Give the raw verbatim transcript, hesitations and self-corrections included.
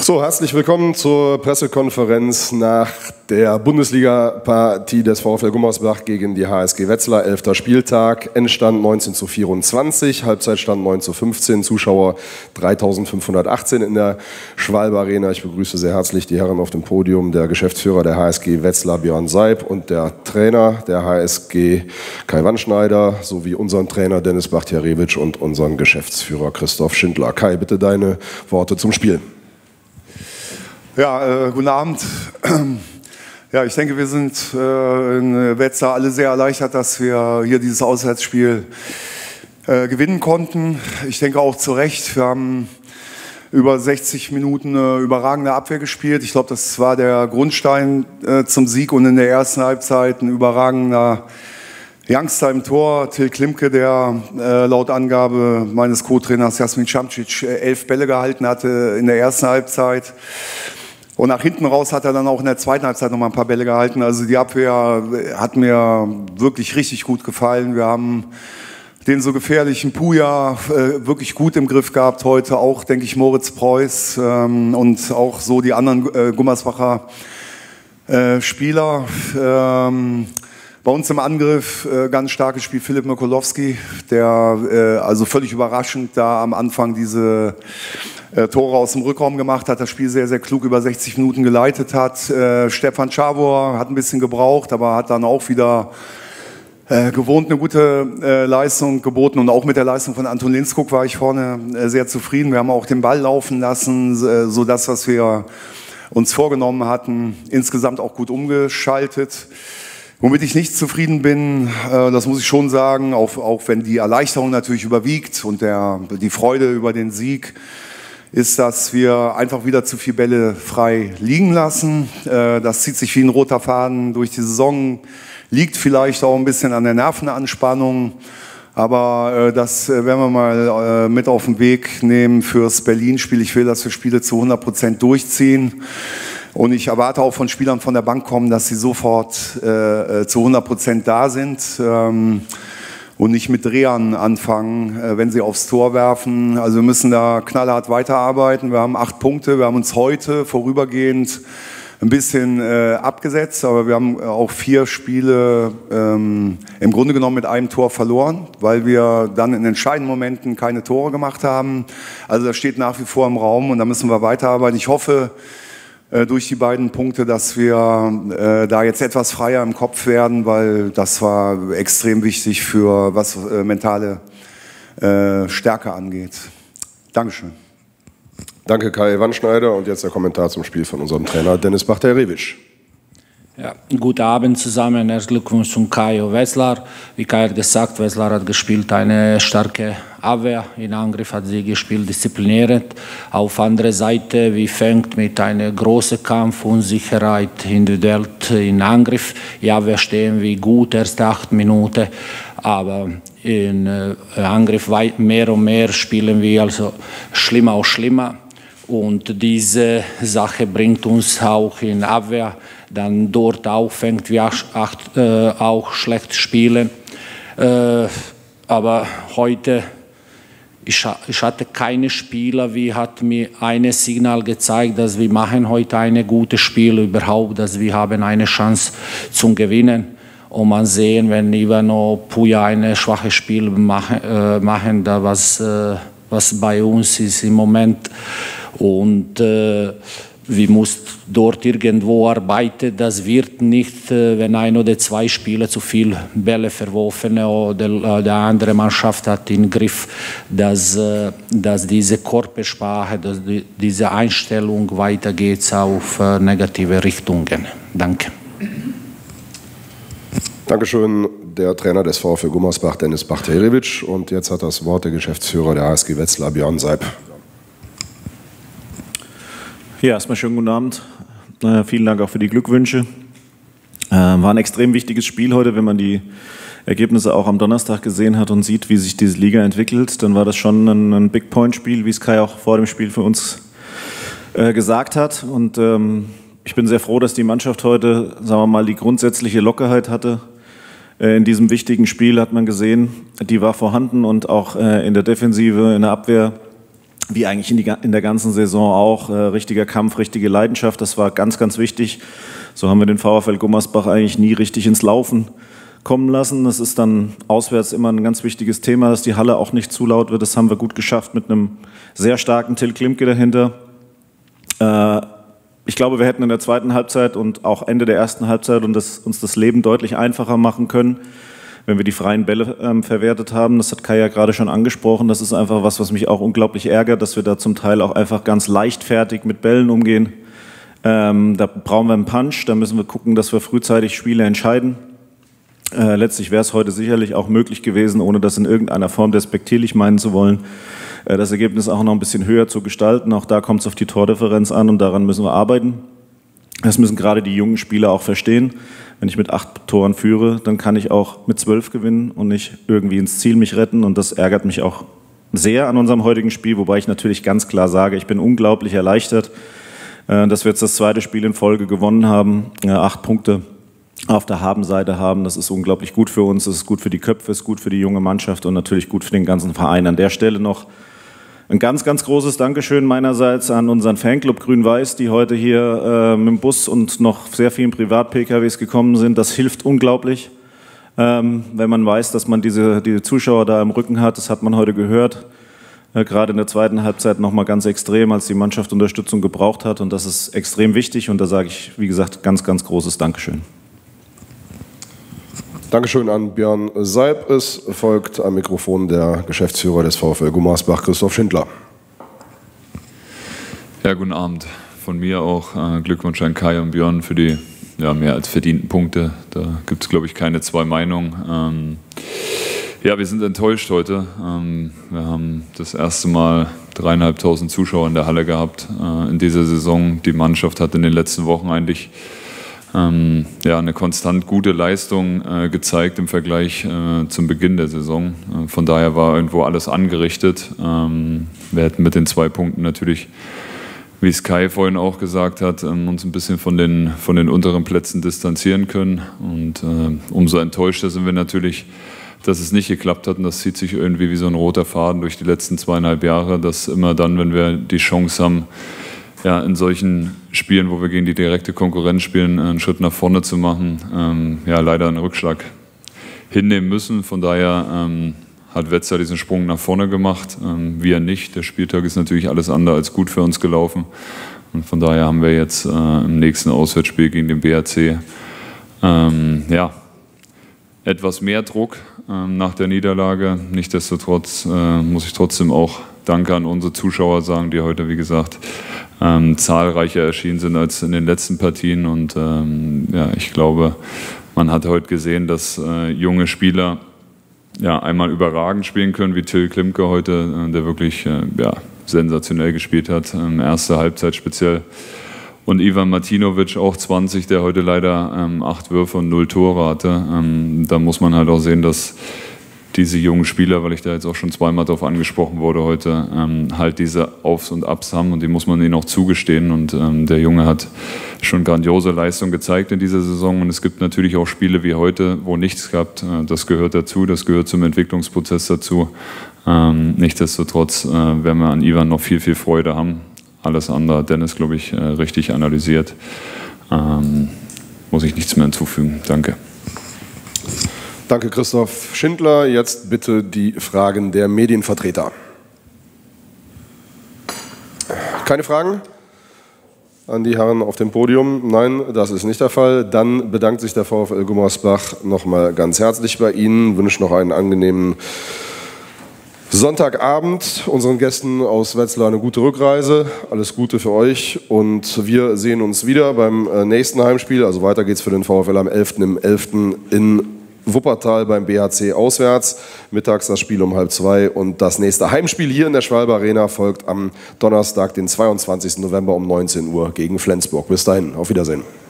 So, herzlich willkommen zur Pressekonferenz nach der Bundesliga-Partie des VfL Gummersbach gegen die H S G Wetzlar. Elfter Spieltag, Endstand neunzehn zu vierundzwanzig, Halbzeitstand neun zu fünfzehn, Zuschauer dreitausendfünfhundertachtzehn in der Schwalbe Arena. Ich begrüße sehr herzlich die Herren auf dem Podium, der Geschäftsführer der H S G Wetzlar Björn Seib und der Trainer der H S G Kai Wandschneider sowie unseren Trainer Dennis Bachtjarewitsch und unseren Geschäftsführer Christoph Schindler. Kai, bitte deine Worte zum Spiel. Ja, äh, guten Abend. Ja, ich denke, wir sind äh, in Wetzlar alle sehr erleichtert, dass wir hier dieses Auswärtsspiel äh, gewinnen konnten. Ich denke auch zu Recht. Wir haben über sechzig Minuten eine überragende Abwehr gespielt. Ich glaube, das war der Grundstein äh, zum Sieg und in der ersten Halbzeit ein überragender Youngster im Tor, Till Klimke, der äh, laut Angabe meines Co-Trainers Jasmin Camcic äh, elf Bälle gehalten hatte in der ersten Halbzeit. Und nach hinten raus hat er dann auch in der zweiten Halbzeit noch mal ein paar Bälle gehalten. Also die Abwehr hat mir wirklich richtig gut gefallen. Wir haben den so gefährlichen Puja äh, wirklich gut im Griff gehabt heute. Auch, denke ich, Moritz Preuß ähm, und auch so die anderen äh, Gummersbacher äh, Spieler. Ähm, Bei uns im Angriff äh, ganz starkes Spiel Philipp Mikulowski, der äh, also völlig überraschend da am Anfang diese äh, Tore aus dem Rückraum gemacht hat, das Spiel sehr, sehr klug über sechzig Minuten geleitet hat. Äh, Stefan Czabor hat ein bisschen gebraucht, aber hat dann auch wieder äh, gewohnt eine gute äh, Leistung geboten. Und auch mit der Leistung von Anton Linskog war ich vorne äh, sehr zufrieden. Wir haben auch den Ball laufen lassen, äh, so das, was wir uns vorgenommen hatten, insgesamt auch gut umgeschaltet. Womit ich nicht zufrieden bin, äh, das muss ich schon sagen, auch, auch wenn die Erleichterung natürlich überwiegt und der, die Freude über den Sieg, ist, dass wir einfach wieder zu viele Bälle frei liegen lassen. Äh, das zieht sich wie ein roter Faden durch die Saison, liegt vielleicht auch ein bisschen an der Nervenanspannung, aber äh, das äh, werden wir mal äh, mit auf den Weg nehmen fürs Berlin-Spiel. Ich will, dass wir Spiele zu hundert Prozent durchziehen. Und ich erwarte auch von Spielern von der Bank kommen, dass sie sofort äh, zu hundert Prozent da sind ähm, und nicht mit Drehern anfangen, äh, wenn sie aufs Tor werfen. Also wir müssen da knallhart weiterarbeiten. Wir haben acht Punkte. Wir haben uns heute vorübergehend ein bisschen äh, abgesetzt, aber wir haben auch vier Spiele ähm, im Grunde genommen mit einem Tor verloren, weil wir dann in entscheidenden Momenten keine Tore gemacht haben. Also das steht nach wie vor im Raum und da müssen wir weiterarbeiten. Ich hoffe, durch die beiden Punkte, dass wir äh, da jetzt etwas freier im Kopf werden, weil das war extrem wichtig für was äh, mentale äh, Stärke angeht. Dankeschön. Danke Kai Wandschneider und jetzt der Kommentar zum Spiel von unserem Trainer Dennis Bachtjarewitsch. Ja, guten Abend zusammen, erst Glückwunsch zum Kai und Wetzlar. Wie Kai hat gesagt, Wetzlar hat gespielt eine starke Abwehr, in Angriff hat sie gespielt, diszipliniert. Auf andere Seite, wie fängt mit einem großen Kampf, Unsicherheit, individuell in Angriff. Ja, wir stehen wie gut, erste acht Minuten, aber in äh, Angriff weit mehr und mehr spielen wir also schlimmer und schlimmer. Und diese Sache bringt uns auch in Abwehr. Dann dort auch fängt wir acht, äh, auch schlecht spielen. Äh, aber heute, ich, ich hatte keine Spieler, wie hat mir ein Signal gezeigt, dass wir machen heute ein gutes Spiel überhaupt, dass wir haben eine Chance zum Gewinnen. Und man sehen, wenn Ivano Puja ein schwaches Spiel machen, äh, machen da was, äh, was bei uns ist im Moment. Und äh, wir müssen dort irgendwo arbeiten. Das wird nicht, wenn ein oder zwei Spieler zu viel Bälle verworfen oder die andere Mannschaft hat im Griff, dass, dass diese Körpersprache, dass diese Einstellung weitergeht auf negative Richtungen. Danke. Dankeschön, der Trainer des VfL Gummersbach, Dennis Bachtjarewitsch. Und jetzt hat das Wort der Geschäftsführer der H S G Wetzlar, Björn Seib. Ja, erstmal schönen guten Abend. Äh, vielen Dank auch für die Glückwünsche. Äh, war ein extrem wichtiges Spiel heute, wenn man die Ergebnisse auch am Donnerstag gesehen hat und sieht, wie sich diese Liga entwickelt. Dann war das schon ein, ein Big-Point-Spiel, wie es Kai auch vor dem Spiel für uns äh, gesagt hat. Und ähm, ich bin sehr froh, dass die Mannschaft heute, sagen wir mal, die grundsätzliche Lockerheit hatte. Äh, in diesem wichtigen Spiel hat man gesehen, die war vorhanden und auch äh, in der Defensive, in der Abwehr wie eigentlich in, die, in der ganzen Saison auch. Äh, richtiger Kampf, richtige Leidenschaft, das war ganz, ganz wichtig. So haben wir den VfL Gummersbach eigentlich nie richtig ins Laufen kommen lassen. Das ist dann auswärts immer ein ganz wichtiges Thema, dass die Halle auch nicht zu laut wird. Das haben wir gut geschafft mit einem sehr starken Till Klimke dahinter. Äh, ich glaube, wir hätten in der zweiten Halbzeit und auch Ende der ersten Halbzeit und das, uns das Leben deutlich einfacher machen können, wenn wir die freien Bälle ähm, verwertet haben. Das hat Kai ja gerade schon angesprochen. Das ist einfach was, was mich auch unglaublich ärgert, dass wir da zum Teil auch einfach ganz leichtfertig mit Bällen umgehen. Ähm, da brauchen wir einen Punch, da müssen wir gucken, dass wir frühzeitig Spiele entscheiden. Äh, letztlich wäre es heute sicherlich auch möglich gewesen, ohne das in irgendeiner Form despektierlich meinen zu wollen, äh, das Ergebnis auch noch ein bisschen höher zu gestalten. Auch da kommt es auf die Tordifferenz an und daran müssen wir arbeiten. Das müssen gerade die jungen Spieler auch verstehen. Wenn ich mit acht Toren führe, dann kann ich auch mit zwölf gewinnen und nicht irgendwie ins Ziel mich retten. Und das ärgert mich auch sehr an unserem heutigen Spiel, wobei ich natürlich ganz klar sage, ich bin unglaublich erleichtert, dass wir jetzt das zweite Spiel in Folge gewonnen haben, acht Punkte auf der Habenseite haben. Das ist unglaublich gut für uns, das ist gut für die Köpfe, es ist gut für die junge Mannschaft und natürlich gut für den ganzen Verein. An der Stelle noch ein ganz, ganz großes Dankeschön meinerseits an unseren Fanclub Grün-Weiß, die heute hier äh, mit dem Bus und noch sehr vielen Privat-P K Ws gekommen sind. Das hilft unglaublich, ähm, wenn man weiß, dass man diese, diese Zuschauer da im Rücken hat. Das hat man heute gehört, äh, gerade in der zweiten Halbzeit noch mal ganz extrem, als die Mannschaft Unterstützung gebraucht hat. Und das ist extrem wichtig und da sage ich, wie gesagt, ganz, ganz großes Dankeschön. Dankeschön an Björn Seib. Es folgt am Mikrofon der Geschäftsführer des VfL Gummersbach, Christoph Schindler. Ja, guten Abend. Von mir auch äh, Glückwunsch an Kai und Björn für die ja, mehr als verdienten Punkte. Da gibt es, glaube ich, keine zwei Meinungen. Ähm, ja, wir sind enttäuscht heute. Ähm, wir haben das erste Mal dreieinhalbtausend Zuschauer in der Halle gehabt äh, in dieser Saison. Die Mannschaft hat in den letzten Wochen eigentlich Ähm, ja, eine konstant gute Leistung äh, gezeigt im Vergleich äh, zum Beginn der Saison. Äh, von daher war irgendwo alles angerichtet. Ähm, wir hätten mit den zwei Punkten natürlich, wie es Kai vorhin auch gesagt hat, ähm, uns ein bisschen von den, von den unteren Plätzen distanzieren können. Und äh, umso enttäuschter sind wir natürlich, dass es nicht geklappt hat. Und das zieht sich irgendwie wie so ein roter Faden durch die letzten zweieinhalb Jahre, dass immer dann, wenn wir die Chance haben, ja, in solchen Spielen, wo wir gegen die direkte Konkurrenz spielen, einen Schritt nach vorne zu machen, ähm, ja, leider einen Rückschlag hinnehmen müssen. Von daher ähm, hat Wetzlar diesen Sprung nach vorne gemacht, ähm, wir nicht. Der Spieltag ist natürlich alles andere als gut für uns gelaufen. Und von daher haben wir jetzt äh, im nächsten Auswärtsspiel gegen den B H C ähm, ja, etwas mehr Druck ähm, nach der Niederlage. Nichtsdestotrotz äh, muss ich trotzdem auch Danke an unsere Zuschauer sagen, die heute, wie gesagt, ähm, zahlreicher erschienen sind als in den letzten Partien. Und ähm, ja, ich glaube, man hat heute gesehen, dass äh, junge Spieler ja, einmal überragend spielen können, wie Till Klimke heute, äh, der wirklich äh, ja, sensationell gespielt hat, ähm, erste Halbzeit speziell. Und Ivan Martinovic, auch zwanzig, der heute leider ähm, acht Würfe und null Tore hatte. Ähm, da muss man halt auch sehen, dass diese jungen Spieler, weil ich da jetzt auch schon zweimal darauf angesprochen wurde heute, ähm, halt diese Aufs und Abs haben und die muss man ihnen auch zugestehen. Und ähm, der Junge hat schon grandiose Leistung gezeigt in dieser Saison. Und es gibt natürlich auch Spiele wie heute, wo nichts klappt. Äh, das gehört dazu, das gehört zum Entwicklungsprozess dazu. Ähm, nichtsdestotrotz äh, werden wir an Ivan noch viel, viel Freude haben. Alles andere hat Dennis, glaube ich, äh, richtig analysiert. Ähm, muss ich nichts mehr hinzufügen. Danke. Danke, Christoph Schindler. Jetzt bitte die Fragen der Medienvertreter. Keine Fragen an die Herren auf dem Podium? Nein, das ist nicht der Fall. Dann bedankt sich der VfL Gummersbach nochmal ganz herzlich bei Ihnen, wünscht noch einen angenehmen Sonntagabend. Unseren Gästen aus Wetzlar eine gute Rückreise. Alles Gute für euch und wir sehen uns wieder beim nächsten Heimspiel. Also weiter geht's für den VfL am elften im elften in Wuppertal beim B H C auswärts. Mittags das Spiel um halb zwei und das nächste Heimspiel hier in der Schwalbe Arena folgt am Donnerstag, den zweiundzwanzigsten November um neunzehn Uhr gegen Flensburg. Bis dahin, auf Wiedersehen.